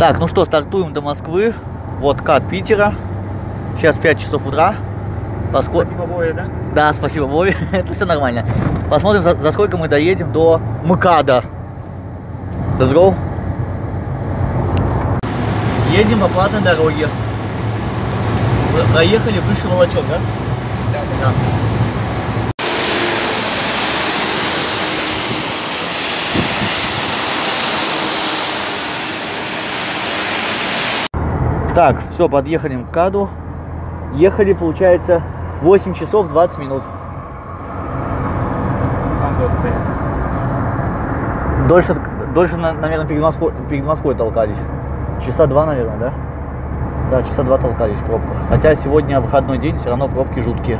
Так, ну что, стартуем до Москвы. Вот КАТ Питера. Сейчас 5 часов утра. Спасибо, Вове, да? Да, спасибо, Вове. Это все нормально. Посмотрим, за сколько мы доедем до МКАДа. Let's go. Едем по платной дороге. Проехали выше Волочек, да? Да. Так, все, подъехали к МКАДу. Ехали, получается, 8 часов 20 минут. Дольше, наверное, перед Москвой толкались. Часа 2, наверное, да? Да, часа 2 толкались в пробках. Хотя сегодня выходной день, все равно пробки жуткие.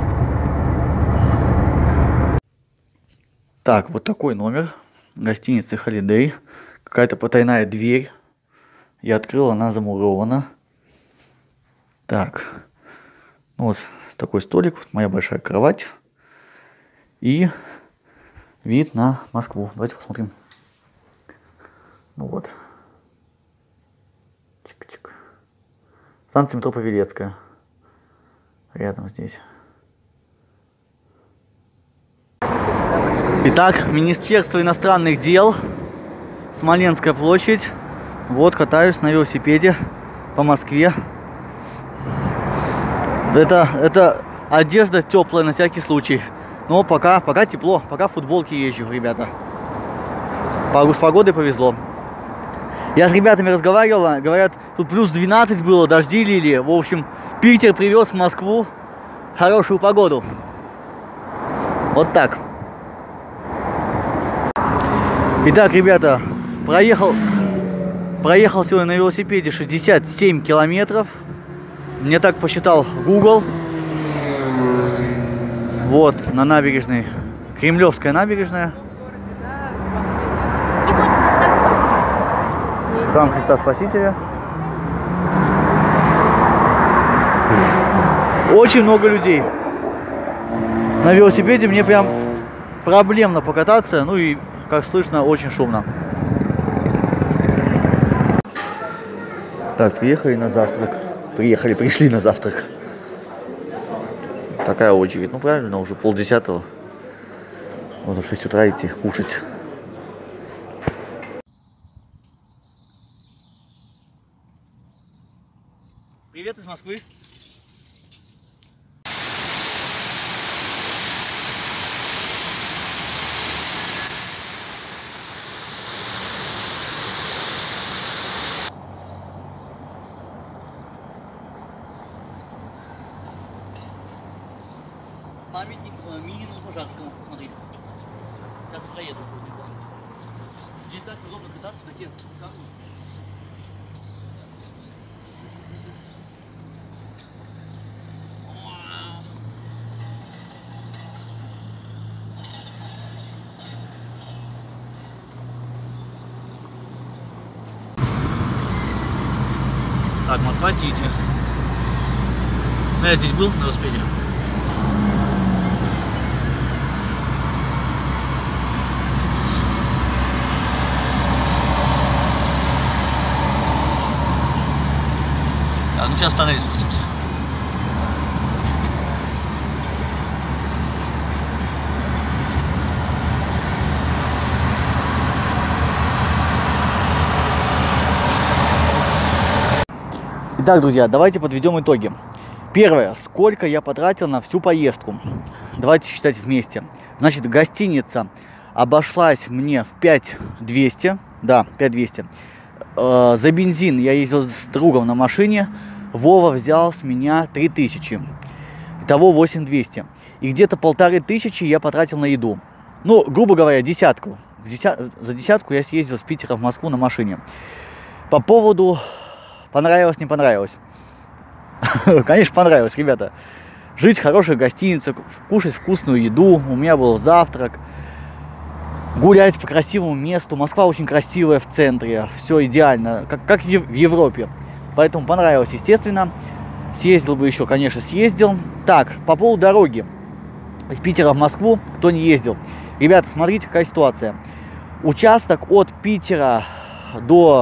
Так, вот такой номер. Гостиницы Holiday. Какая-то потайная дверь. Я открыл, она замурована. Так, вот такой столик, вот моя большая кровать и вид на Москву. Давайте посмотрим. Ну вот. Чик-чик. Станция метро Павелецкая. Рядом здесь. Итак, Министерство иностранных дел. Смоленская площадь. Вот катаюсь на велосипеде по Москве. Это одежда теплая на всякий случай. Но пока тепло, пока в футболке езжу, ребята. С погодой повезло. Я с ребятами разговаривал, говорят, тут плюс 12 было, дожди лили. В общем, Питер привез в Москву хорошую погоду. Вот так. Итак, ребята, проехал сегодня на велосипеде 67 километров. Мне так посчитал Google. Вот, на набережной. Кремлевская набережная. Храм Христа Спасителя. Очень много людей. На велосипеде мне прям проблемно покататься. Ну и, как слышно, очень шумно. Так, пришли на завтрак. Такая очередь. Ну правильно, уже 9:30. Можно в 6 утра идти кушать. Привет из Москвы. Памятник Минину Пожарскому, посмотри. Сейчас проеду. Здесь так удобно кататься, такие камни. Так, Москва-Сити. Я здесь был на велосипеде. Так, ну сейчас в тоннель спустимся. Итак, друзья, давайте подведем итоги. Первое, сколько я потратил на всю поездку. Давайте считать вместе. Значит, гостиница обошлась мне в 5200. Да, 5200. За бензин я ездил с другом на машине. Вова взял с меня 3000. Итого 8200. И где-то 1500 я потратил на еду. Ну, грубо говоря, десятку. За десятку я съездил с Питера в Москву на машине. По поводу понравилось, не понравилось. Конечно, понравилось, ребята. Жить в хороших гостиницах, кушать вкусную еду. У меня был завтрак. Гулять по красивому месту. Москва очень красивая в центре. Все идеально, как в Европе. Поэтому понравилось, естественно. Съездил бы еще, конечно, съездил. Так, по поводу дороги. Из Питера в Москву, кто не ездил. Ребята, смотрите, какая ситуация. Участок от Питера до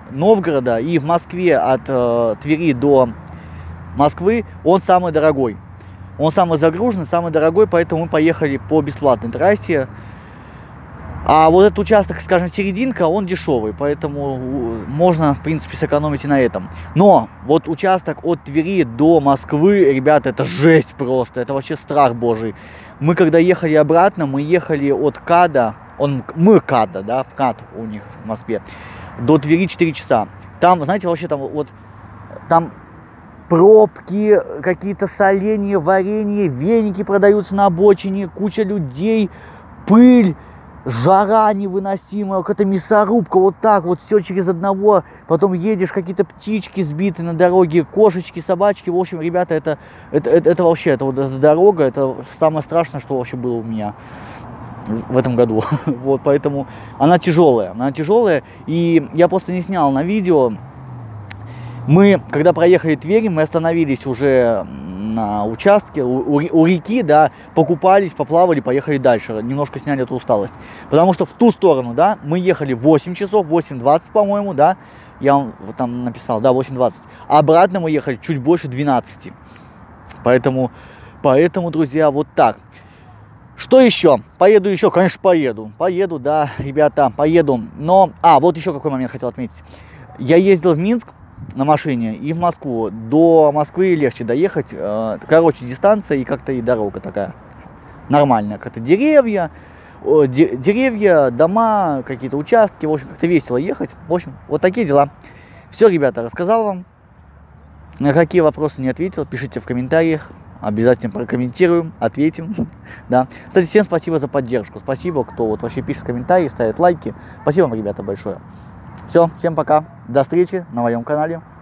Новгорода и в Москве от Твери до Москвы он самый дорогой. Он самый загруженный, самый дорогой, поэтому мы поехали по бесплатной трассе. А вот этот участок, скажем, серединка, он дешевый, поэтому можно, в принципе, сэкономить и на этом. Но вот участок от Твери до Москвы, ребята, это жесть просто, это вообще страх божий. Мы когда ехали обратно, мы ехали от КАДа, мы КАДа, да, в КАД у них в Москве, до Твери 4 часа. Там, знаете, вообще там вот, там пробки, какие-то соленья, варенье, веники продаются на обочине, куча людей, пыль. Жара невыносимая, какая-то мясорубка, вот так вот, все через одного, потом едешь, какие-то птички сбиты на дороге, кошечки, собачки, в общем, ребята, это вообще, это вот эта дорога, это самое страшное, что вообще было у меня в этом году, вот, поэтому она тяжелая, и я просто не снял на видео. Мы, когда проехали Тверь, мы остановились уже на участке, у реки, да, покупались, поплавали, поехали дальше, немножко сняли эту усталость. Потому что в ту сторону, да, мы ехали 8 часов, 8:20, по-моему, да, я вам там написал, да, 8:20. А обратно мы ехали чуть больше 12. Поэтому, друзья, вот так. Что еще? Поеду еще, конечно, поеду, да, ребята, поеду. Но, вот еще какой момент хотел отметить. Я ездил в Минск на машине и в Москву. До Москвы легче доехать. Короче, дистанция и как-то и дорога такая нормальная. Как-то деревья, дома, какие-то участки. В общем, как-то весело ехать. В общем, вот такие дела. Все, ребята, рассказал вам. На какие вопросы не ответил, пишите в комментариях. Обязательно прокомментируем, ответим. Да. Кстати, всем спасибо за поддержку. Спасибо, кто вот вообще пишет комментарии, ставит лайки. Спасибо вам, ребята, большое. Все, всем пока. До встречи на моем канале.